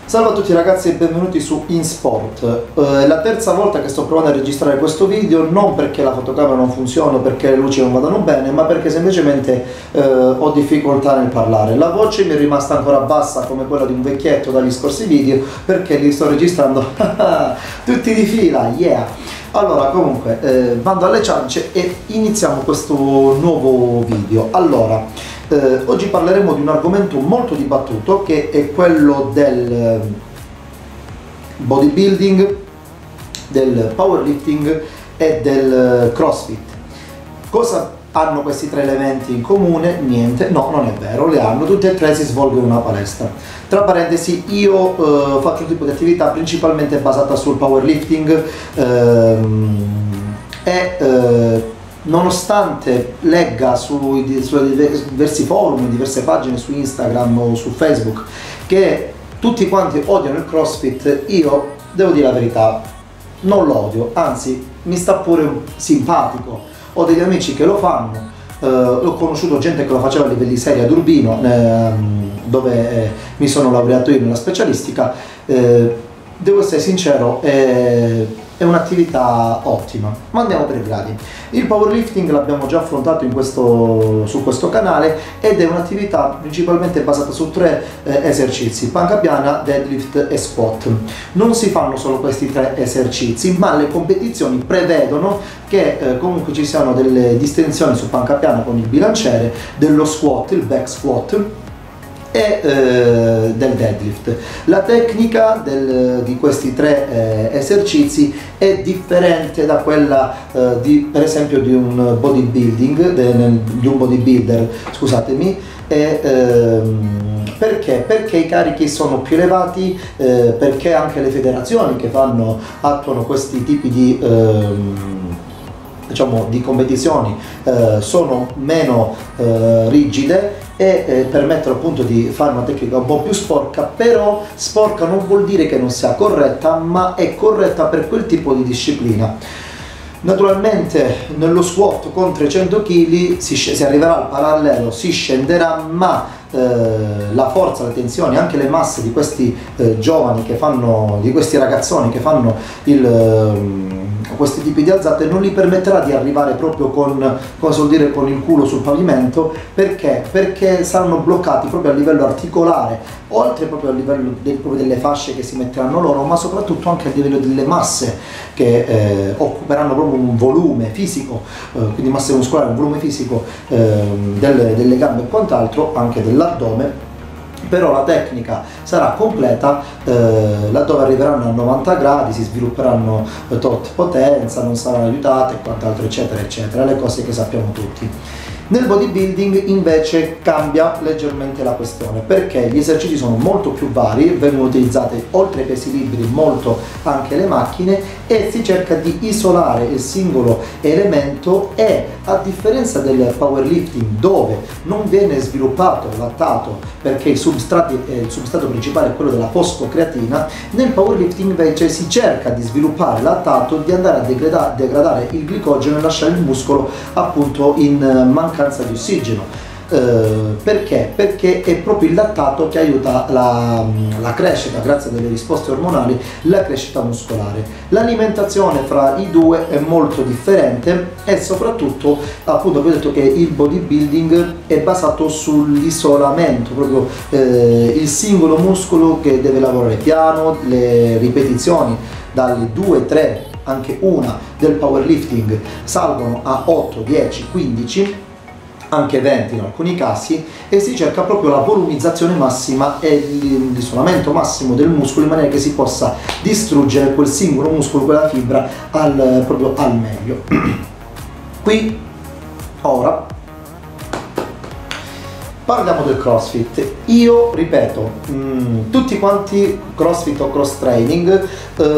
Salve a tutti ragazzi e benvenuti su InSport. È la terza volta che sto provando a registrare questo video, non perché la fotocamera non funziona, perché le luci non vadano bene, ma perché semplicemente ho difficoltà nel parlare. La voce mi è rimasta ancora bassa come quella di un vecchietto dagli scorsi video, perché li sto registrando tutti di fila, yeah! Allora, comunque, vado alle ciance e iniziamo questo nuovo video. Allora, oggi parleremo di un argomento molto dibattuto, che è quello del bodybuilding, del powerlifting e del crossfit. Cosa hanno questi tre elementi in comune? Niente, no, non è vero, le hanno, tutti e tre si svolgono in una palestra. Tra parentesi, io faccio un tipo di attività principalmente basata sul powerlifting nonostante legga sui diversi forum, diverse pagine su Instagram o su Facebook che tutti quanti odiano il CrossFit, io devo dire la verità, non lo odio, anzi mi sta pure simpatico. Ho degli amici che lo fanno, ho conosciuto gente che lo faceva a livelli seri ad Urbino, dove mi sono laureato io nella specialistica. Devo essere sincero, è un'attività ottima, ma andiamo per gradi. Il powerlifting l'abbiamo già affrontato su questo canale ed è un'attività principalmente basata su tre esercizi: panca piana, deadlift e squat. Non si fanno solo questi tre esercizi, ma le competizioni prevedono che comunque ci siano delle distinzioni su panca piana con il bilanciere, dello squat, il back squat, e del deadlift. La tecnica di questi tre esercizi è differente da quella per esempio di un bodybuilder, scusatemi. Perché? Perché i carichi sono più elevati, perché anche le federazioni che attuano questi tipi di di competizioni sono meno rigide e permettono appunto di fare una tecnica un po' più sporca. Però sporca non vuol dire che non sia corretta, ma è corretta per quel tipo di disciplina. Naturalmente nello squat con 300 kg si arriverà al parallelo, si scenderà, ma la forza, la tensione, anche le masse di questi giovani di questi ragazzoni che fanno questi tipi di alzate non gli permetterà di arrivare proprio con il culo sul pavimento. Perché saranno bloccati proprio a livello articolare, oltre proprio a livello proprio delle fasce che si metteranno loro, ma soprattutto anche a livello delle masse che occuperanno proprio un volume fisico, quindi masse muscolari, un volume fisico delle gambe e quant'altro, anche dell'addome. Però la tecnica sarà completa laddove arriveranno a 90 gradi, si svilupperanno tot potenza, non saranno aiutate e quant'altro, eccetera eccetera, le cose che sappiamo tutti. Nel bodybuilding invece cambia leggermente la questione, perché gli esercizi sono molto più vari, vengono utilizzate oltre ai pesi liberi molto anche le macchine, e si cerca di isolare il singolo elemento. E a differenza del powerlifting, dove non viene sviluppato lattato perché il substrato principale è quello della fosfocreatina, nel powerlifting invece si cerca di sviluppare lattato, di andare a degradare il glicogeno e lasciare il muscolo appunto in mancanza di ossigeno. Perché? Perché è proprio il lattato che aiuta la crescita, grazie alle risposte ormonali, la crescita muscolare. L'alimentazione fra i due è molto differente, e soprattutto appunto vi ho detto che il bodybuilding è basato sull'isolamento, proprio il singolo muscolo che deve lavorare piano, le ripetizioni dalle 2, 3, anche una del powerlifting salgono a 8, 10, 15, anche 20 in alcuni casi, e si cerca proprio la volumizzazione massima e l'isolamento massimo del muscolo, in maniera che si possa distruggere quel singolo muscolo, quella fibra proprio al meglio. Qui ora parliamo del CrossFit. Io ripeto, tutti quanti CrossFit o cross training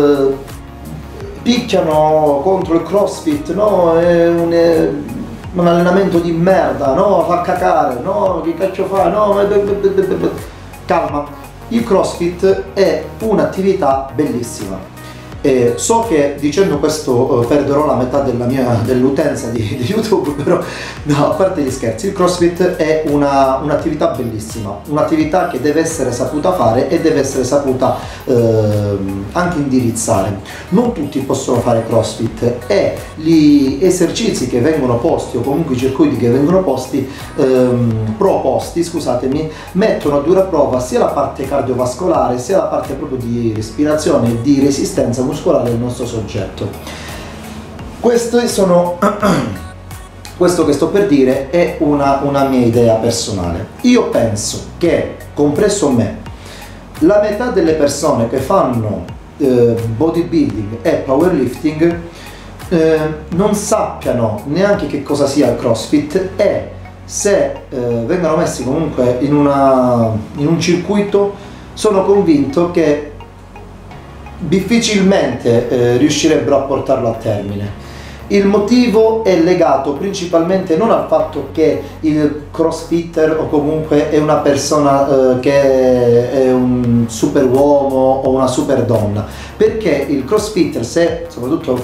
picchiano contro il CrossFit, no? È un allenamento di merda, no, fa cacare, no, che cacchio fa, no, calma. Il CrossFit è un'attività bellissima, So che dicendo questo perderò la metà dell'utenza di YouTube, però no, a parte gli scherzi, il CrossFit è un'attività bellissima, un'attività che deve essere saputa fare e deve essere saputa anche indirizzare. Non tutti possono fare CrossFit e gli esercizi che vengono posti, o comunque i circuiti che vengono proposti, scusatemi, mettono a dura prova sia la parte cardiovascolare sia la parte proprio di respirazione e di resistenza muscolare del nostro soggetto. Questo che sto per dire è una mia idea personale. Io penso che, compreso me, la metà delle persone che fanno bodybuilding e powerlifting non sappiano neanche che cosa sia il CrossFit, e se vengono messi comunque in un circuito, sono convinto che difficilmente riuscirebbero a portarlo a termine. Il motivo è legato principalmente non al fatto che il crossfitter o comunque è una persona che è un super uomo o una super donna, perché il crossfitter, soprattutto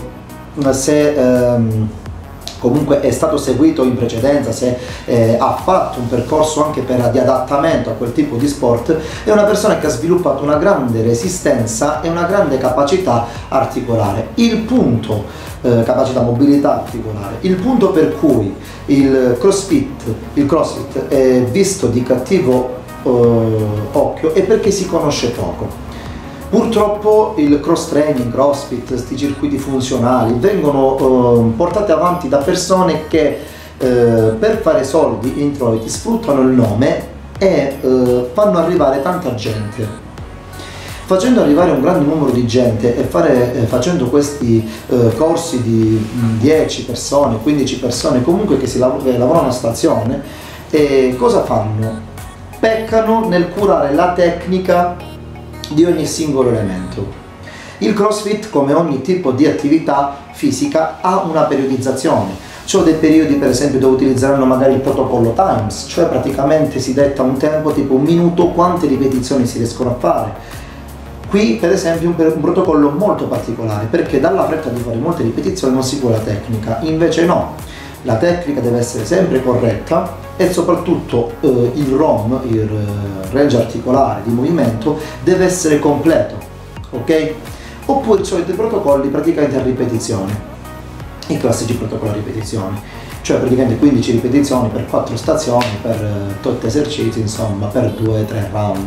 se comunque è stato seguito in precedenza, se ha fatto un percorso anche di adattamento a quel tipo di sport, è una persona che ha sviluppato una grande resistenza e una grande capacità articolare. Capacità mobilità articolare. Il punto per cui il CrossFit è visto di cattivo occhio è perché si conosce poco. Purtroppo il cross training, CrossFit, questi circuiti funzionali vengono portati avanti da persone che per fare soldi, introiti, sfruttano il nome e fanno arrivare tanta gente. Facendo arrivare un grande numero di gente e facendo questi corsi di 10 persone, 15 persone, comunque che lavorano a stazione, cosa fanno? Peccano nel curare la tecnica di ogni singolo elemento. Il CrossFit, come ogni tipo di attività fisica, ha una periodizzazione. Ci sono dei periodi, per esempio, dove utilizzeranno magari il protocollo Times, cioè praticamente si detta un tempo tipo 1 minuto, quante ripetizioni si riescono a fare. Qui per esempio un protocollo molto particolare, perché dalla fretta di fare molte ripetizioni non si cura la tecnica, invece no, la tecnica deve essere sempre corretta e soprattutto il ROM, il range articolare di movimento, deve essere completo, ok? Oppure i soliti protocolli praticamente a ripetizione, i classici protocolli a ripetizione, cioè praticamente 15 ripetizioni per 4 stazioni, per 8 esercizi, insomma, per 2-3 round.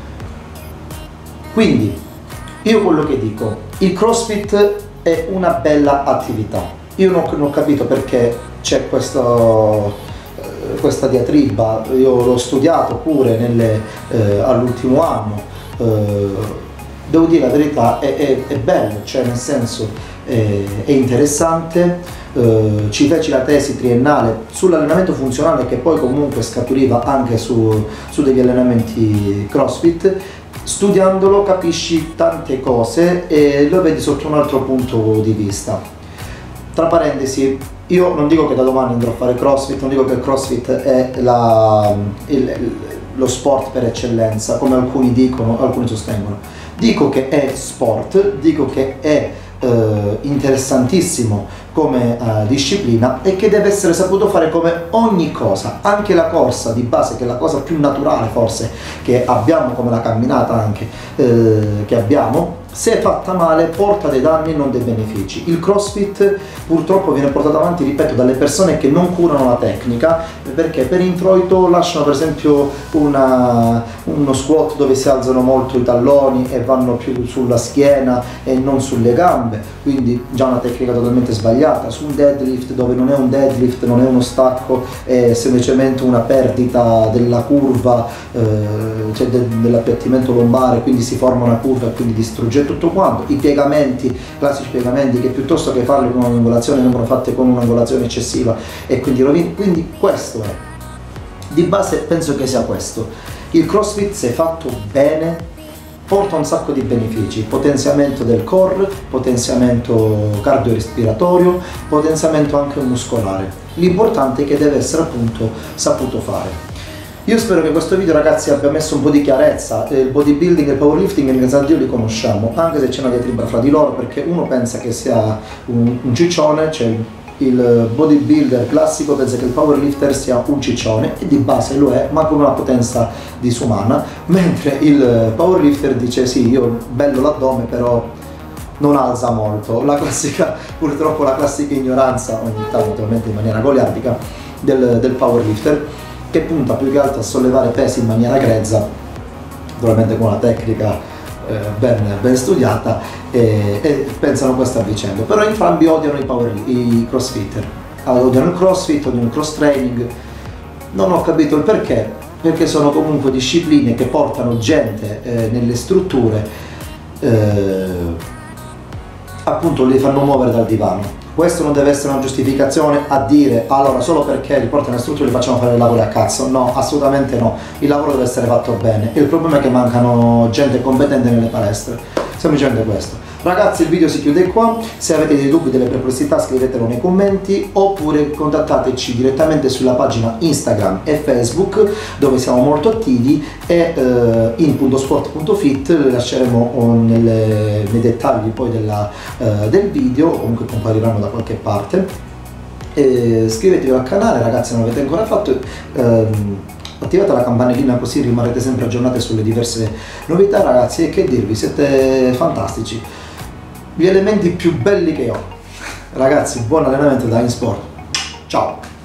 Quindi, io quello che dico, il CrossFit è una bella attività. Io non ho capito perché c'è questa diatriba, io l'ho studiato pure all'ultimo anno, devo dire la verità, è bello, cioè nel senso è interessante. Ci feci la tesi triennale sull'allenamento funzionale, che poi comunque scaturiva anche su degli allenamenti CrossFit. Studiandolo capisci tante cose e lo vedi sotto un altro punto di vista. Tra parentesi, io non dico che da domani andrò a fare CrossFit, non dico che il CrossFit è lo sport per eccellenza, come alcuni dicono, alcuni sostengono. Dico che è sport, dico che è interessantissimo come disciplina e che deve essere saputo fare come ogni cosa, anche la corsa di base, che è la cosa più naturale forse che abbiamo, come la camminata anche che abbiamo. Se fatta male porta dei danni e non dei benefici. Il CrossFit purtroppo viene portato avanti, ripeto, dalle persone che non curano la tecnica, perché per introito lasciano per esempio uno squat dove si alzano molto i talloni e vanno più sulla schiena e non sulle gambe, quindi già una tecnica totalmente sbagliata. Su un deadlift, dove non è un deadlift, non è uno stacco, è semplicemente una perdita della curva, cioè dell'appiattimento lombare, quindi si forma una curva e quindi distrugge tutto quanto. I piegamenti, classici piegamenti, che piuttosto che farli con un'angolazione vengono fatte con un'angolazione eccessiva e quindi rovini. Quindi questo è, di base penso che sia questo. Il CrossFit, se fatto bene, porta un sacco di benefici: potenziamento del core, potenziamento cardiorespiratorio, potenziamento anche muscolare. L'importante è che deve essere appunto saputo fare. Io spero che questo video, ragazzi, abbia messo un po' di chiarezza. Il bodybuilding e il powerlifting in realtà Dio li conosciamo, anche se c'è una diatriba fra di loro, perché uno pensa che sia un ciccione, cioè il bodybuilder classico pensa che il powerlifter sia un ciccione, e di base lo è, ma con una potenza disumana, mentre il powerlifter dice sì, io bello l'addome, però non alza molto. La classica, purtroppo la classica ignoranza, ogni tanto naturalmente in maniera goliardica, del powerlifter, che punta più che altro a sollevare pesi in maniera grezza, naturalmente con una tecnica ben studiata, e pensano questa vicenda. Però entrambi odiano i crossfitter, odiano il crossfit, odiano il cross training. Non ho capito il perché sono comunque discipline che portano gente nelle strutture, appunto li fanno muovere dal divano. Questo non deve essere una giustificazione a dire allora solo perché li portano in struttura li facciamo fare il lavoro a cazzo. No, assolutamente no, il lavoro deve essere fatto bene. Il problema è che mancano gente competente nelle palestre, semplicemente questo. Ragazzi, il video si chiude qua. Se avete dei dubbi, delle perplessità, scrivetelo nei commenti, oppure contattateci direttamente sulla pagina Instagram e Facebook, dove siamo molto attivi, e in.sport.fit lasceremo nei dettagli poi del video, o comunque compariranno da qualche parte. Iscrivetevi al canale, ragazzi, se non l'avete ancora fatto. Attivate la campanellina, così rimarrete sempre aggiornati sulle diverse novità, ragazzi. E che dirvi, siete fantastici, gli elementi più belli che ho. Ragazzi, buon allenamento da InSport, ciao!